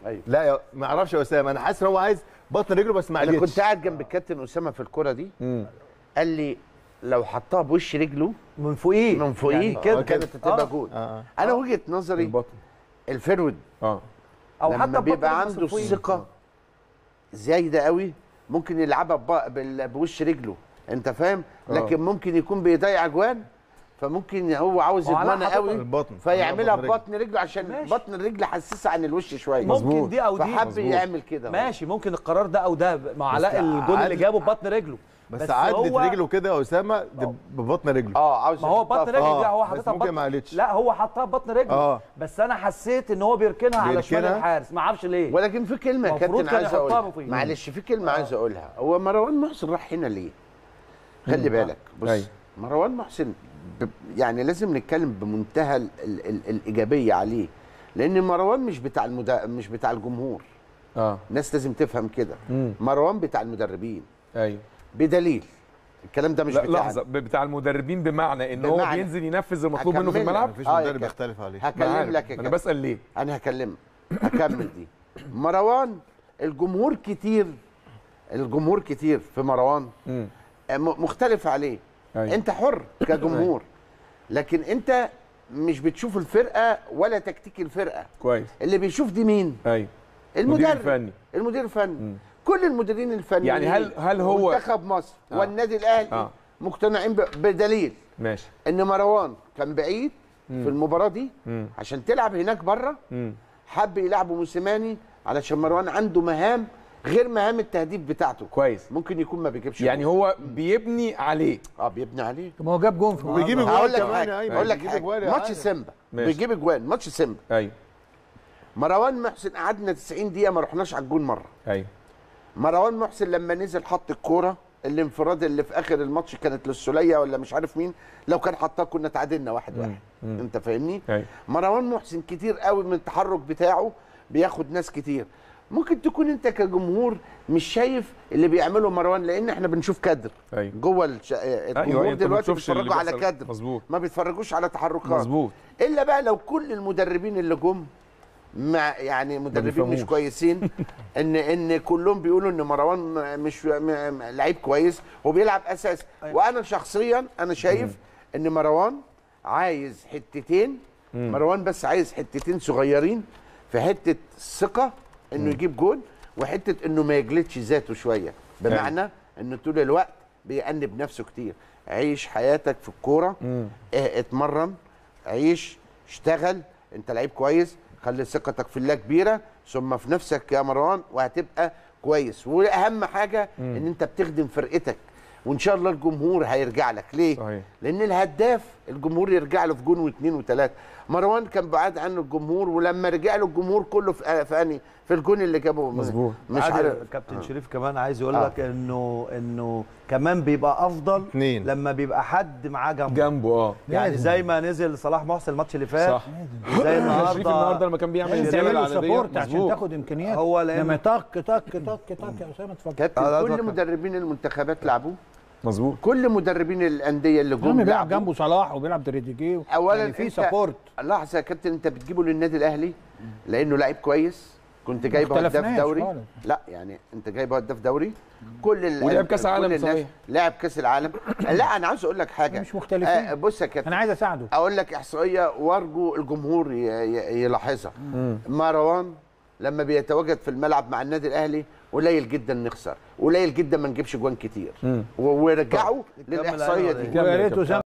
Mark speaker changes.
Speaker 1: أيوه.
Speaker 2: لا ما اعرفش يا اسامه، انا حاسس ان هو عايز بطن رجله بس ما
Speaker 1: انا
Speaker 2: قدرش.
Speaker 1: كنت قاعد جنب الكابتن اسامه في الكره دي، قال لي لو حطها بوش رجله
Speaker 3: من فوقيه
Speaker 1: يعني
Speaker 3: كده
Speaker 1: كانت هتبقى جول. انا وجهه نظري
Speaker 4: البطن
Speaker 1: الفيرود
Speaker 3: او
Speaker 1: لما
Speaker 3: حتى
Speaker 1: بيبقى عنده الثقه زايده قوي ممكن يلعبها بوش رجله، انت فاهم؟ لكن ممكن يكون بيضيع اجوان، فممكن هو عاوز يضمنها قوي
Speaker 2: البطن
Speaker 1: فيعملها ببطن رجله عشان
Speaker 3: ماشي.
Speaker 1: بطن الرجل حساسه عن الوش شويه.
Speaker 3: ممكن دي او دي
Speaker 1: فحب يعمل كده.
Speaker 3: ماشي، ممكن القرار ده او ده مع علاء الجون اللي جابه ببطن رجله،
Speaker 2: بس عدت رجله كده يا اسامه ببطن رجله.
Speaker 1: عاوز
Speaker 3: ما هو بطن رجله دي هو حاططها
Speaker 2: ممكن ما قالتش.
Speaker 3: لا هو حطها ببطن رجله بس انا حسيت ان هو بيركنها على شمال الحارس، ما اعرفش ليه.
Speaker 1: ولكن في كلمه يا كابتن عايز اقولها، معلش في كلمه عايز اقولها. هو مروان محسن راح هنا ليه؟ خلي بالك بص، مروان محسن يعني لازم نتكلم بمنتهى الايجابيه عليه، لان مروان مش بتاع الجمهور. الناس لازم تفهم كده. مروان بتاع المدربين.
Speaker 4: ايوه
Speaker 1: بدليل الكلام ده مش بتاع
Speaker 4: لحظه، بتاع المدربين بمعنى ان هو بينزل ينفذ المطلوب منه في الملعب.
Speaker 2: مفيش مدرب بيختلف عليه.
Speaker 1: هكلم لك يا
Speaker 4: انا بسال ليه.
Speaker 1: انا هكمل دي. مروان الجمهور كتير في مروان مختلف عليه. أيوة. انت حر كجمهور. أيوة. لكن انت مش بتشوف الفرقه ولا تكتيك الفرقه
Speaker 4: كويس.
Speaker 1: اللي بيشوف دي مين؟
Speaker 4: ايوه
Speaker 1: المدير الفني. كل المديرين الفنيين
Speaker 4: يعني هل هو
Speaker 1: منتخب مصر والنادي الاهلي مقتنعين بدليل
Speaker 4: ماشي
Speaker 1: ان مروان كان بعيد في المباراه دي عشان تلعب هناك بره، حب يلعبوا موسيماني علشان مروان عنده مهام غير مهام التهديف بتاعته.
Speaker 4: كويس.
Speaker 1: ممكن يكون ما بيجيبش
Speaker 4: يعني
Speaker 1: جون.
Speaker 4: هو بيبني عليه.
Speaker 1: بيبني عليه.
Speaker 5: طب ما هو جاب جون في
Speaker 2: وبيجيب اجوان كمان.
Speaker 1: هقول لك حاجه، ماتش سيمبا بيجيب اجوان، ماتش سيمبا.
Speaker 4: ايوه.
Speaker 1: مروان محسن قعدنا 90 دقيقه ما رحناش على الجون مره.
Speaker 4: ايوه.
Speaker 1: مروان محسن لما نزل حط الكوره الانفراد اللي في اخر الماتش كانت للسوليه ولا مش عارف مين، لو كان حطها كنا تعادلنا 1-1. انت فاهمني؟
Speaker 4: أيوة.
Speaker 1: مروان محسن كتير قوي من التحرك بتاعه بياخد ناس كتير. ممكن تكون انت كجمهور مش شايف اللي بيعمله مروان، لان احنا بنشوف كادر.
Speaker 4: أيوة.
Speaker 1: جوه الجمهور. أيوة. دلوقتي بيتفرجوا على كادر.
Speaker 4: مظبوط.
Speaker 1: ما بيتفرجوش على تحركات.
Speaker 4: مظبوط.
Speaker 1: الا بقى لو كل المدربين اللي جم مع يعني مدربين مش كويسين ان كلهم بيقولوا ان مروان مش لعيب كويس وبيلعب اساسي. وانا شخصيا انا شايف ان مروان عايز حتتين. مروان بس عايز حتتين صغيرين، في حته الثقه انه يجيب جول، وحته انه ما يجلدش ذاته شويه، بمعنى انه طول الوقت بيأنب نفسه كتير. عيش حياتك في الكوره، اتمرن، عيش، اشتغل، انت لعيب كويس، خلي ثقتك في الله كبيره، ثم في نفسك يا مروان وهتبقى كويس. واهم حاجه ان انت بتخدم فرقتك، وان شاء الله الجمهور هيرجع لك. ليه؟ صحيح. لان الهداف الجمهور يرجع له في جون واثنين وثلاثه. مروان كان بعاد عنه الجمهور، ولما رجع له الجمهور كله في الجون اللي جابه.
Speaker 4: مظبوط.
Speaker 1: مش عارف.
Speaker 3: كابتن شريف كمان عايز يقول لك انه كمان بيبقى افضل لما بيبقى حد معاه
Speaker 4: جنبه.
Speaker 3: يعني زي ما نزل صلاح محسن الماتش اللي فات،
Speaker 4: صح.
Speaker 3: زي
Speaker 4: النهارده لما كان بيعمل
Speaker 5: سبورت عشان تاخد امكانيات.
Speaker 3: هو لما
Speaker 5: طق طق طق طق يا اسامه اتفضل.
Speaker 1: كابتن كل مدربين المنتخبات لعبوه.
Speaker 4: مظبوط.
Speaker 1: كل مدربين الانديه اللي جم
Speaker 5: بيلعب جنبه صلاح وبيلعب تريزيجيه.
Speaker 1: اولا
Speaker 5: يعني في سبورت.
Speaker 1: لحظه يا كابتن، انت بتجيبه للنادي الاهلي لانه لعيب كويس، كنت جايبه هداف دوري. لا يعني انت جايبه هداف دوري،
Speaker 4: ولعب كاس العالم صحيح.
Speaker 1: لعب كاس العالم. لا انا عاوز اقول لك حاجه،
Speaker 5: مش مختلفين.
Speaker 1: بص يا كابتن،
Speaker 5: انا عايز اساعده.
Speaker 1: اقول لك احصائيه وارجو الجمهور يلاحظها. مروان لما بيتواجد في الملعب مع النادي الاهلي قليل جدا نخسر، قليل جدا ما نجيبش جوان كتير، ورجعوا للاحصائيه دي.
Speaker 5: ويا ريت